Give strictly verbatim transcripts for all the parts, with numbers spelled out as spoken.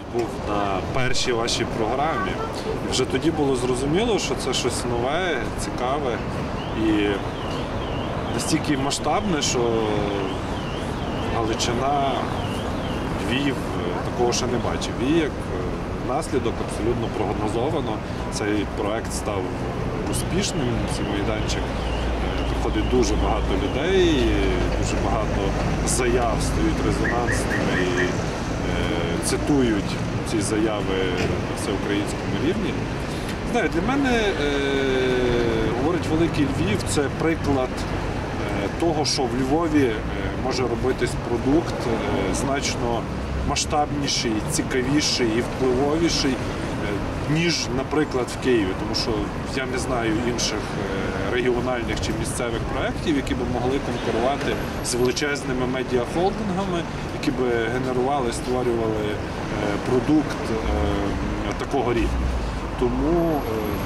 був на першій вашій програмі. І вже тоді було зрозуміло, що це щось нове, цікаве і настільки масштабне, що Галичина, Львів такого ще не бачив. І як наслідок абсолютно прогнозовано цей проект став успішним, цей майданчик. Приходить дуже багато людей, дуже багато заяв стають резонансними і е, цитують ці заяви на всеукраїнському рівні. Знаю, для мене, е, говорить Великий Львів, це приклад е, того, що в Львові е, може робитись продукт е, значно масштабніший, цікавіший і впливовіший, е, ніж, наприклад, в Києві. Тому що я не знаю інших е, регіональних чи місцевих проєктів, які б могли конкурувати з величезними медіахолдингами, які б генерували, створювали е, продукт е, такого рівня. Тому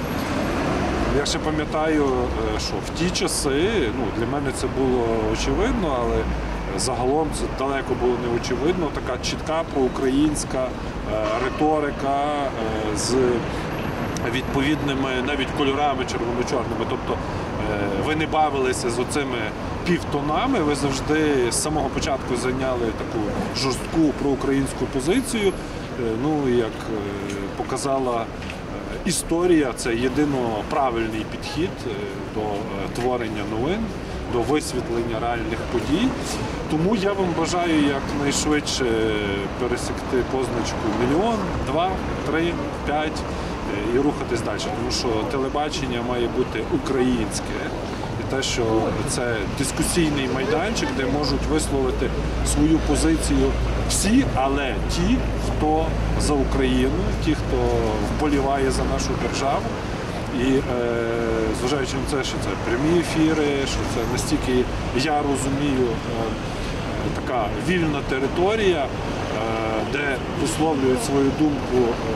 е, я ще пам'ятаю, е, що в ті часи, ну, для мене це було очевидно, але загалом це далеко було не очевидно, така чітка проукраїнська е, риторика е, з відповідними навіть кольорами червоно-чорними. Тобто е, ви не бавилися з оцими півтонами, ви завжди з самого початку зайняли таку жорстку проукраїнську позицію. Е, ну, як е, показала історія, це єдино правильний підхід до творення новин, до висвітлення реальних подій. Тому я вам бажаю якнайшвидше пересікти позначку мільйон, два, три, п'ять і рухатись далі. Тому що телебачення має бути українське. І те, що це дискусійний майданчик, де можуть висловити свою позицію всі, але ті, хто за Україну, ті, хто вболіває за нашу державу. І е, зважаючи на це, що це прямі ефіри, що це настільки, я розумію, е, така вільна територія, е, де висловлюють свою думку е,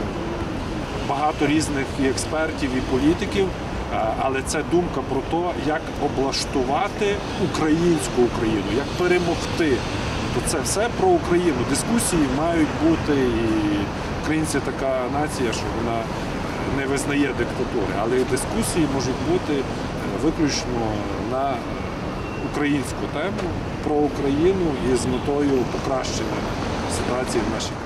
багато різних і експертів, і політиків, е, але це думка про те, як облаштувати українську Україну, як перемогти. То це все про Україну. Дискусії мають бути, і українці така нація, що вона не визнає диктатури, але дискусії можуть бути виключно на українську тему, про Україну і з метою покращення ситуації в нашій країні.